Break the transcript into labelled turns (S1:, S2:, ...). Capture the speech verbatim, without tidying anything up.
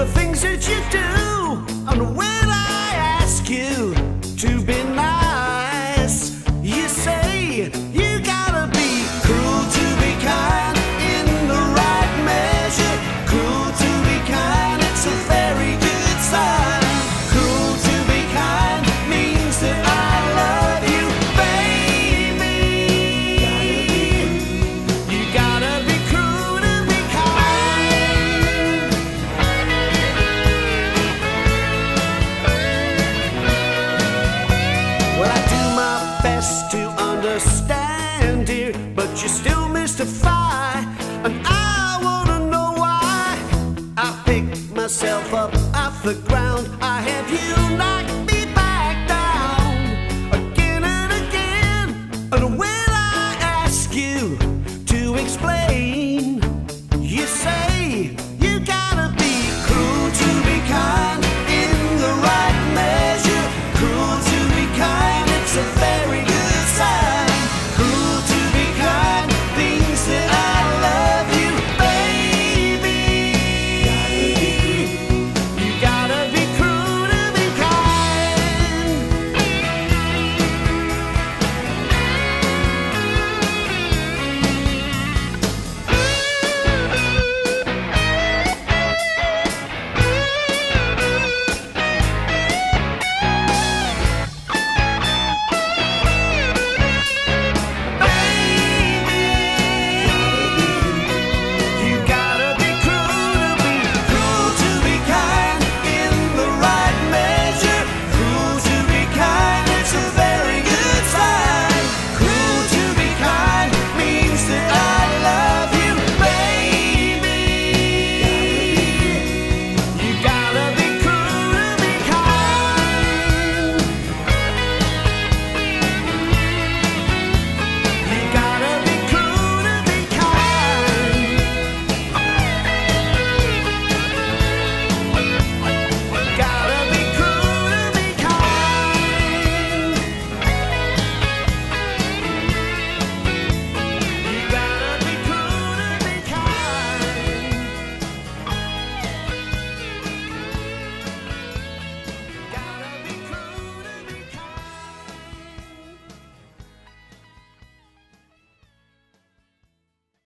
S1: the things that you do. And when I ask you to be nice, you say you gotta be cruel to be kind, in the right measure. Cruel to be kind, it's a very good sign. Cruel to be kind means that I love you, baby. You gotta be cruel to be kind. Well, I do my best to understand, dear, but you still mystify, and I wanna know why. I pick myself up off the ground. I have you